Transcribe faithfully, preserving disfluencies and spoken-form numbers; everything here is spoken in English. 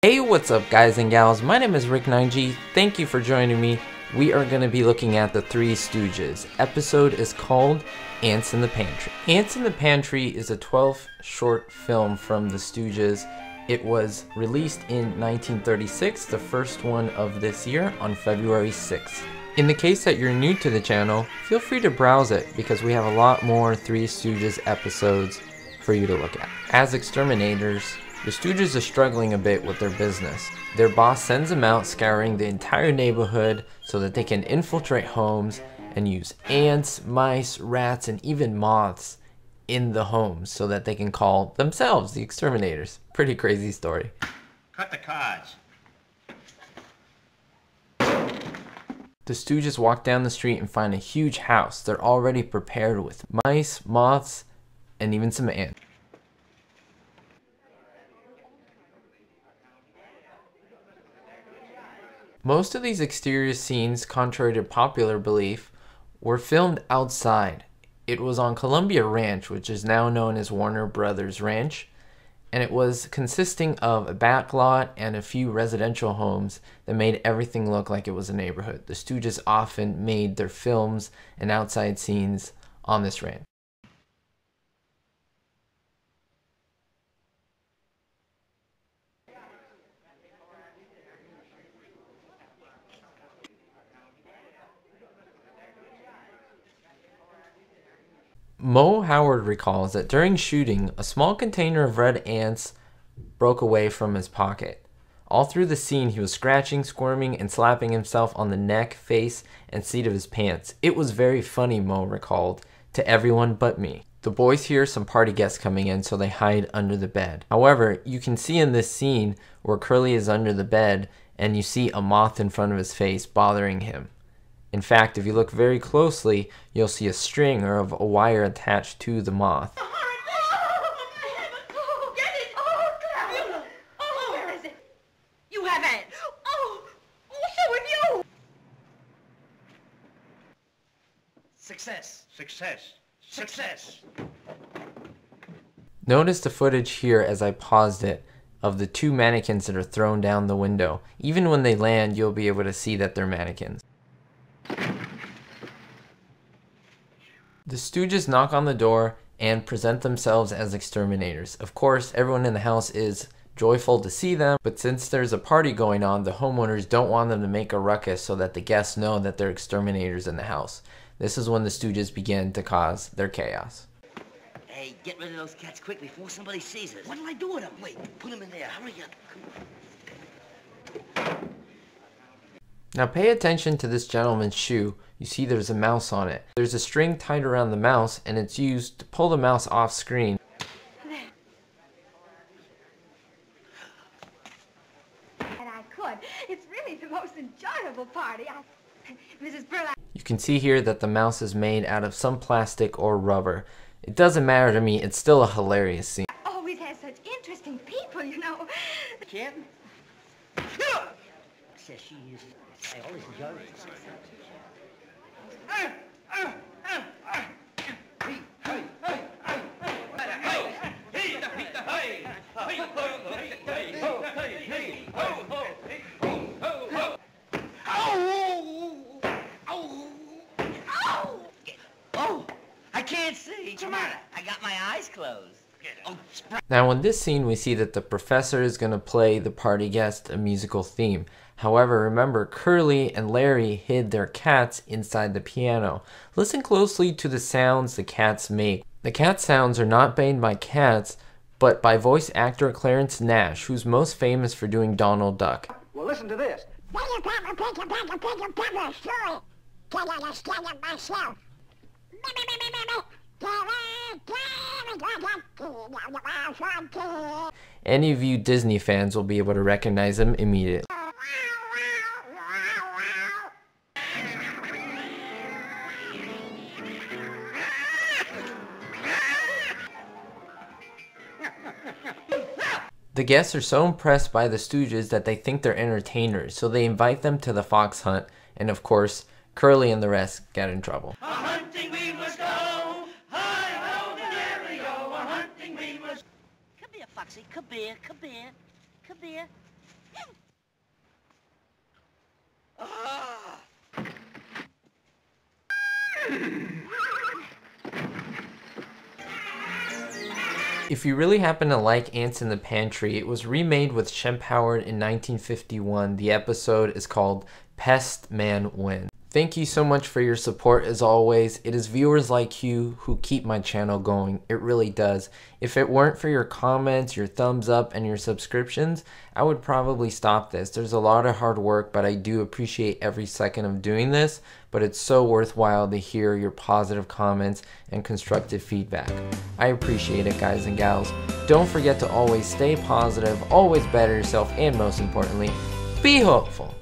Hey, what's up guys and gals, my name is Ricknineg. Thank you for joining me. We are going to be looking at the Three Stooges. Episode is called Ants in the Pantry. Ants in the Pantry is a twelve short film from the Stooges. It was released in nineteen thirty-six, the first one of this year, on February sixth. In the case that you're new to the channel, feel free to browse it because we have a lot more Three Stooges episodes for you to look at. As exterminators, the Stooges are struggling a bit with their business. Their boss sends them out scouring the entire neighborhood so that they can infiltrate homes and use ants, mice, rats, and even moths in the homes so that they can call themselves the exterminators. Pretty crazy story. Cut the cards. The Stooges walk down the street and find a huge house. They're already prepared with mice, moths, and even some ants. Most of these exterior scenes, contrary to popular belief, were filmed outside. It was on Columbia Ranch, which is now known as Warner Brothers Ranch, and it was consisting of a back lot and a few residential homes that made everything look like it was a neighborhood. The Stooges often made their films and outside scenes on this ranch. Mo Howard recalls that during shooting, a small container of red ants broke away from his pocket. All through the scene, he was scratching, squirming, and slapping himself on the neck, face, and seat of his pants. It was very funny, Mo recalled, to everyone but me. The boys hear some party guests coming in, so they hide under the bed. However, you can see in this scene where Curly is under the bed, and you see a moth in front of his face bothering him. In fact, if you look very closely, you'll see a string or of a wire attached to the moth. Oh, get it! Oh, Clara! Oh, where is it? You have ants! Oh, oh, so have you! Success. Success. Success. Notice the footage here as I paused it of the two mannequins that are thrown down the window. Even when they land, you'll be able to see that they're mannequins. The Stooges knock on the door and present themselves as exterminators. Of course, everyone in the house is joyful to see them, but since there's a party going on, the homeowners don't want them to make a ruckus so that the guests know that they're exterminators in the house. This is when the Stooges begin to cause their chaos. Hey, get rid of those cats quick before somebody sees us. What'll I do with them? Wait, put them in there. Hurry up. Come on. Now pay attention to this gentleman's shoe. You see there's a mouse on it. There's a string tied around the mouse and it's used to pull the mouse off screen. And I could. It's really the most enjoyable party. I... Missus Burlap. You can see here that the mouse is made out of some plastic or rubber. It doesn't matter to me, it's still a hilarious scene. Always has such interesting people, you know. Kid? Says she is. I always enjoy it. Oh, I can't see. What's the matter? I got my eyes closed. Oh, now in this scene we see that the professor is going to play the party guest a musical theme. However, remember Curly and Larry hid their cats inside the piano. Listen closely to the sounds the cats make. The cat sounds are not made by cats, but by voice actor Clarence Nash, who's most famous for doing Donald Duck. Well, listen to this. Any of you Disney fans will be able to recognize him immediately. The guests are so impressed by the Stooges that they think they're entertainers, so they invite them to the fox hunt, and of course, Curly and the rest get in trouble. A hunting we must go. Hi ho, Mario. A hunting we must. Come here, Foxy. Come here. Come here. Come here. If you really happen to like Ants in the Pantry, it was remade with Shemp Howard in nineteen fifty-one. The episode is called Pest Man Wins. Thank you so much for your support as always. It is viewers like you who keep my channel going. It really does. If it weren't for your comments, your thumbs up, and your subscriptions, I would probably stop this. There's a lot of hard work, but I do appreciate every second of doing this. But it's so worthwhile to hear your positive comments and constructive feedback. I appreciate it, guys and gals. Don't forget to always stay positive, always better yourself, and most importantly, be hopeful.